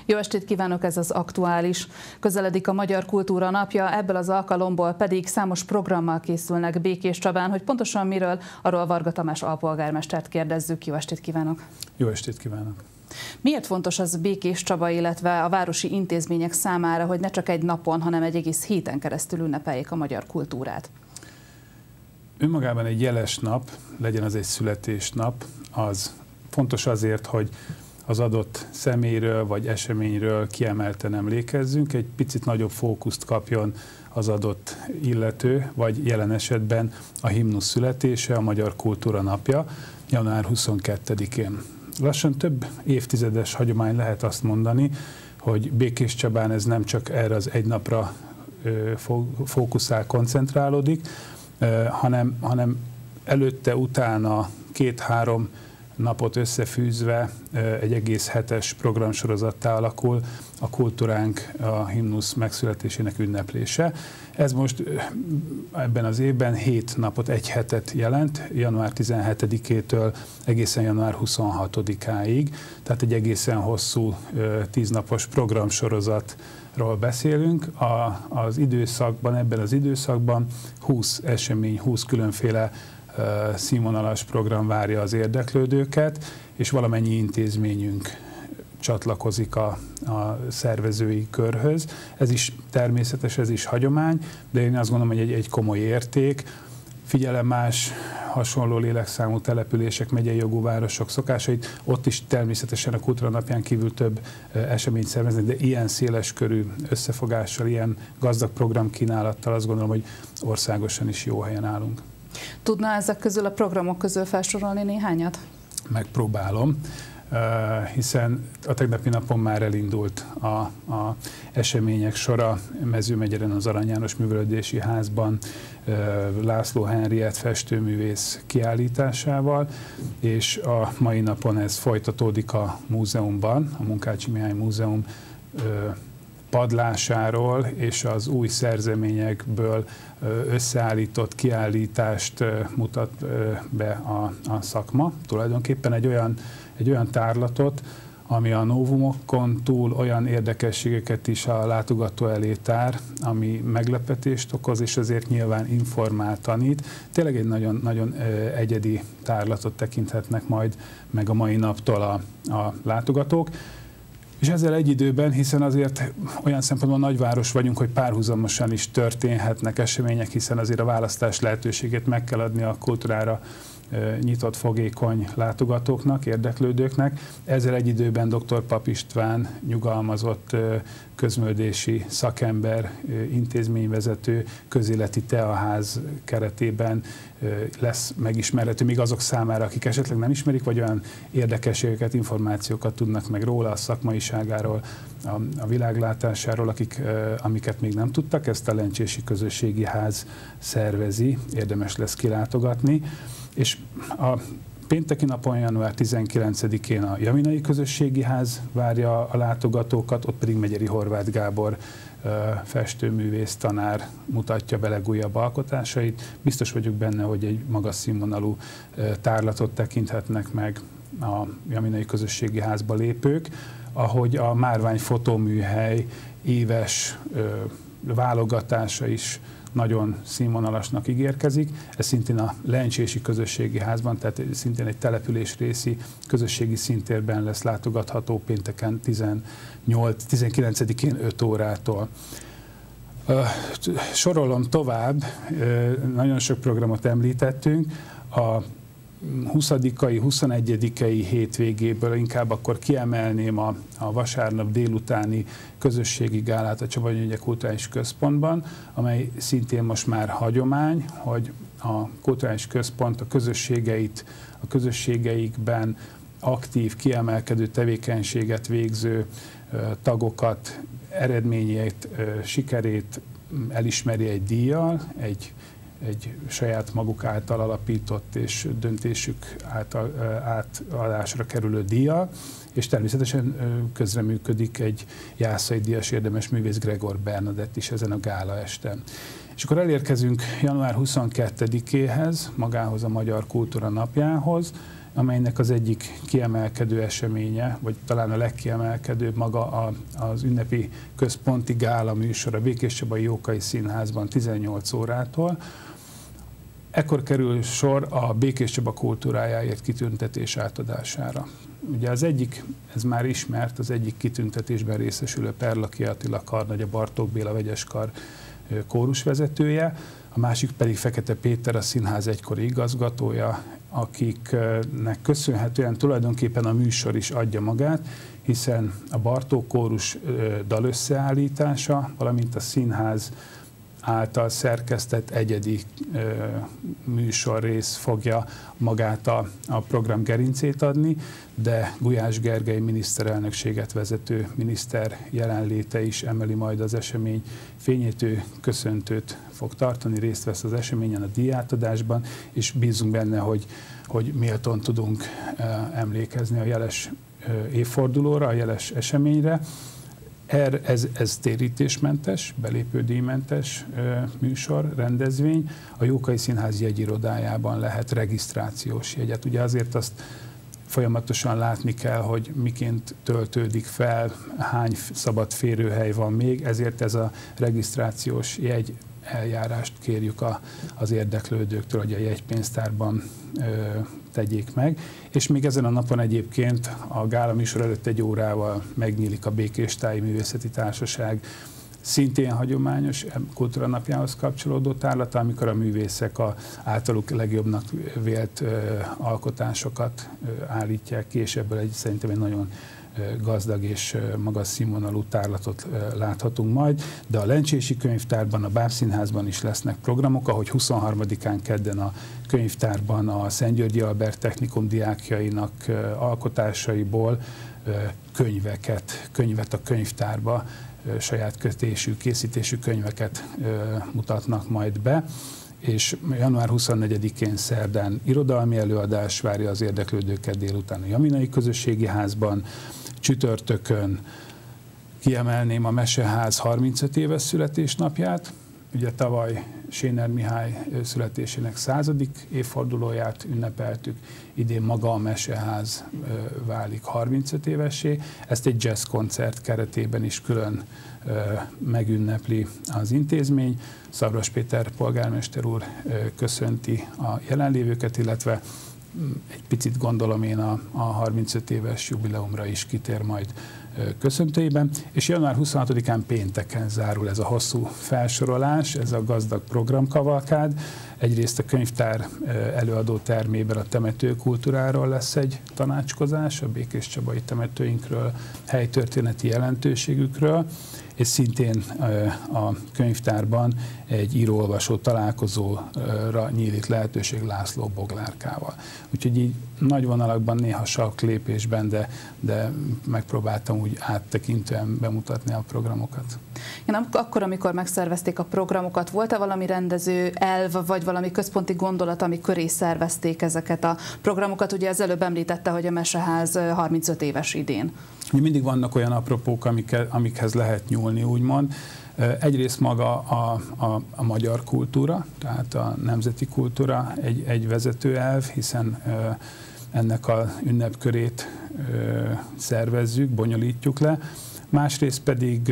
Jó estét kívánok, ez az Aktuális. Közeledik a Magyar Kultúra Napja, ebből az alkalomból pedig számos programmal készülnek Békéscsabán, hogy pontosan miről, arról Varga Tamás alpolgármestert kérdezzük. Jó estét kívánok! Jó estét kívánok! Miért fontos az Békéscsaba, illetve a városi intézmények számára, hogy ne csak egy napon, hanem egy egész héten keresztül ünnepeljék a magyar kultúrát? Önmagában egy jeles nap, legyen az egy születésnap, az fontos azért, hogy az adott személyről vagy eseményről kiemelten emlékezzünk, egy picit nagyobb fókuszt kapjon az adott illető, vagy jelen esetben a himnusz születése, a Magyar Kultúra Napja, január 22-én. Lassan több évtizedes hagyomány lehet azt mondani, hogy Békéscsabán ez nem csak erre az egy napra fókuszál, koncentrálódik, hanem előtte, utána 2-3 napot összefűzve egy egész hetes programsorozattá alakul a kultúránk, a himnusz megszületésének ünneplése. Ez most ebben az évben 7 napot, egy hetet jelent, január 17-től egészen január 26-áig, tehát egy egészen hosszú 10 napos programsorozatról beszélünk. Az időszakban, ebben az időszakban 20 esemény, 20 különféle színvonalas program várja az érdeklődőket, és valamennyi intézményünk csatlakozik a szervezői körhöz. Ez is természetes, ez is hagyomány, de én azt gondolom, hogy egy komoly érték. Figyelem más hasonló lélekszámú települések, megyei jogú városok szokásait, ott is természetesen a Kultúra Napján kívül több eseményt szerveznek, de ilyen széles körű összefogással, ilyen gazdag programkínálattal azt gondolom, hogy országosan is jó helyen állunk. Tudna ezek közül, a programok közül felsorolni néhányat? Megpróbálom, hiszen a tegnapi napon már elindult a események sora Mezőmegyeren az Arany János Művelődési Házban László Henriett festőművész kiállításával, és a mai napon ez folytatódik a múzeumban, a Munkácsi Mihály Múzeum padlásáról és az új szerzeményekből összeállított kiállítást mutat be a szakma. Tulajdonképpen egy olyan tárlatot, ami a novumokon túl olyan érdekességeket is a látogató elé tár, ami meglepetést okoz, és azért nyilván informál, tanít. Tényleg egy nagyon, nagyon egyedi tárlatot tekinthetnek majd meg a mai naptól a látogatók. És ezzel egy időben, hiszen azért olyan szempontból nagyváros vagyunk, hogy párhuzamosan is történhetnek események, hiszen azért a választás lehetőségét meg kell adni a kultúrára nyitott, fogékony látogatóknak, érdeklődőknek. Ezzel egy időben dr. Pap István nyugalmazott közművelési szakember, intézményvezető, közéleti teaház keretében lesz megismerhető, még azok számára, akik esetleg nem ismerik, vagy olyan érdekességeket, információkat tudnak meg róla, a szakmaiságáról, a világlátásáról, amiket még nem tudtak. Ezt a Lencsési Közösségi Ház szervezi, érdemes lesz kilátogatni. És a pénteki napon, január 19-én a Jaminai Közösségi Ház várja a látogatókat, ott pedig Megyeri Horváth Gábor festőművész tanár mutatja be legújabb alkotásait. Biztos vagyok benne, hogy egy magas színvonalú tárlatot tekinthetnek meg a Jaminai Közösségi Házba lépők, ahogy a Márvány Fotóműhely éves válogatása is nagyon színvonalasnak ígérkezik. Ez szintén a Lencsési Közösségi Házban, tehát szintén egy településrészi közösségi színtérben lesz látogatható pénteken 19-én 5 órától. Sorolom tovább, nagyon sok programot említettünk. A 20-ai, 21-ei hétvégéből inkább akkor kiemelném a vasárnap délutáni közösségi gálát a Csaba Gyöngye Kulturális Központban, amely szintén most már hagyomány, hogy a Kulturális Központ a közösségeikben aktív, kiemelkedő tevékenységet végző tagokat, eredményét, sikerét elismeri egy díjjal, egy saját maguk által alapított és döntésük által átadásra kerülő díjjal, és természetesen közreműködik egy Jászai díjas érdemes művész Gregor Bernadett is ezen a gála esten. És akkor elérkezünk január 22-éhez, magához a Magyar Kultúra Napjához, amelynek az egyik kiemelkedő eseménye, vagy talán a legkiemelkedőbb maga az ünnepi központi gála műsor a Békéscsabai Jókai Színházban 18 órától. Ekkor kerül sor a Békéscsaba kultúrájáért kitüntetés átadására. Ugye az egyik, ez már ismert, az egyik kitüntetésben részesülő Perlaki Attila karnagy, a Bartók Béla Vegyeskar kórusvezetője, a másik pedig Fekete Péter, a színház egykori igazgatója, akiknek köszönhetően tulajdonképpen a műsor is adja magát, hiszen a Bartók kórus dalösszeállítása, valamint a színház által szerkesztett egyedi műsorrész fogja magát a program gerincét adni, de Gulyás Gergely miniszterelnökséget vezető miniszter jelenléte is emeli majd az esemény fényét, ő köszöntőt fog tartani, részt vesz az eseményen, a díjátadásban, és bízunk benne, hogy méltón tudunk emlékezni a jeles évfordulóra, a jeles eseményre. Ez térítésmentes, belépődíjmentes műsor, rendezvény. A Jókai Színház jegyirodájában lehet regisztrációs jegyet. Ugye azért azt folyamatosan látni kell, hogy miként töltődik fel, hány szabad férőhely van még, ezért ez a regisztrációs jegy eljárást kérjük az érdeklődőktől, hogy a jegypénztárban tegyék meg. És még ezen a napon egyébként a gála műsor előtt 1 órával megnyílik a Békéstáji Művészeti Társaság szintén hagyományos kultúranapjához kapcsolódó tárlata, amikor a művészek a általuk legjobbnak vélt alkotásokat állítják ki, és ebből szerintem egy nagyon gazdag és magas színvonalú tárlatot láthatunk majd, de a Lencsési Könyvtárban, a Bábszínházban is lesznek programok, ahogy 23-án kedden a könyvtárban a Szent-Györgyi Albert Technikum diákjainak alkotásaiból könyvet a könyvtárba, saját kötésű, készítésű könyveket mutatnak majd be, és január 24-én szerdán irodalmi előadás várja az érdeklődőket délután a Jaminai Közösségi Házban, csütörtökön kiemelném a Meseház 35 éves születésnapját. Ugye tavaly Séner Mihály születésének 100. évfordulóját ünnepeltük, idén maga a Meseház válik 35 évessé. Ezt egy jazz koncert keretében is külön megünnepli az intézmény. Szavras Péter polgármester úr köszönti a jelenlévőket, illetve egy picit gondolom én a 35 éves jubileumra is kitér majd köszöntőiben, és január 26-án pénteken zárul ez a hosszú felsorolás, ez a gazdag programkavalkád. Egyrészt a könyvtár előadó termében a temetőkultúráról lesz egy tanácskozás, a békéscsabai temetőinkről, helytörténeti jelentőségükről, és szintén a könyvtárban egy író-olvasó találkozóra nyílik lehetőség László Boglárkával. Úgyhogy így nagy vonalakban, néha salk lépésben, de megpróbáltam úgy áttekintően bemutatni a programokat. Akkor, amikor megszervezték a programokat, volt-e valami rendező elv, vagy valami központi gondolat, ami köré szervezték ezeket a programokat? Ugye az előbb említette, hogy a Meseház 35 éves idén. Mindig vannak olyan apropók, amikhez lehet nyúlni, úgymond. Egyrészt maga a magyar kultúra, tehát a nemzeti kultúra egy vezetőelv, hiszen ennek az ünnepkörét szervezzük, bonyolítjuk le. Másrészt pedig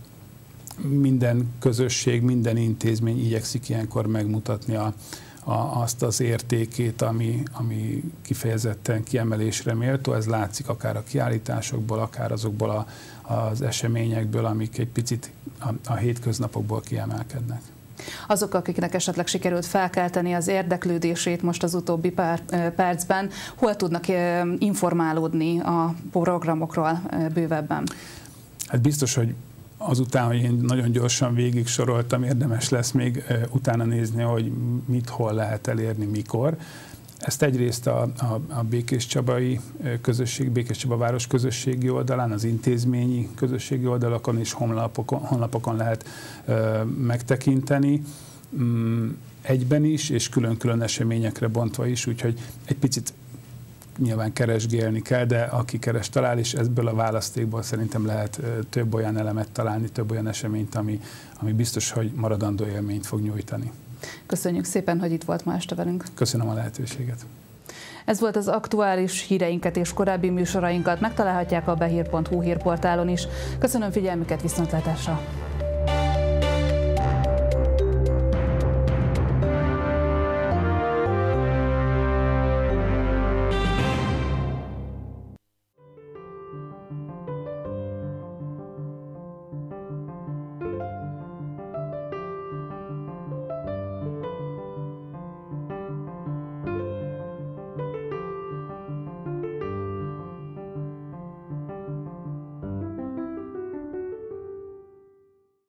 minden közösség, minden intézmény igyekszik ilyenkor megmutatni azt az értékét, ami kifejezetten kiemelésre méltó. Ez látszik akár a kiállításokból, akár azokból az eseményekből, amik egy picit a hétköznapokból kiemelkednek. Azok, akiknek esetleg sikerült felkelteni az érdeklődését most az utóbbi pár percben, hol tudnak informálódni a programokról bővebben? Hát biztos, hogy azután, hogy én nagyon gyorsan végig soroltam, érdemes lesz még utána nézni, hogy mit hol lehet elérni, mikor. Ezt egyrészt a Békéscsabai közösség, Békéscsaba város közösségi oldalán, az intézményi közösségi oldalakon és honlapokon lehet megtekinteni, egyben is, és külön-külön eseményekre bontva is, úgyhogy egy picit nyilván keresgélni kell, de aki keres, talál, és ebből a választékból szerintem lehet több olyan elemet találni, több olyan eseményt, ami biztos, hogy maradandó élményt fog nyújtani. Köszönjük szépen, hogy itt volt ma este velünk. Köszönöm a lehetőséget. Ez volt az aktuális, híreinket és korábbi műsorainkat megtalálhatják a behír.hu hírportálon is. Köszönöm figyelmüket, viszontlátásra!